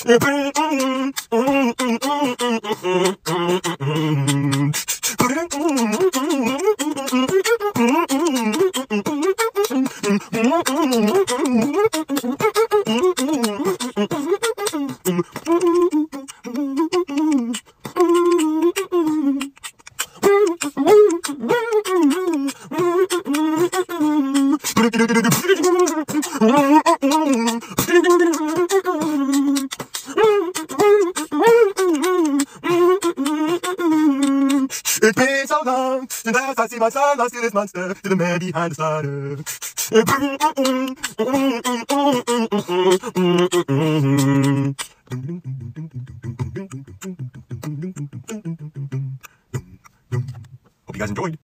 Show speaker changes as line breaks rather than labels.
It's been so long since last I see my son lost to this monster, to the man behind the slaughter. Hope you guys enjoyed.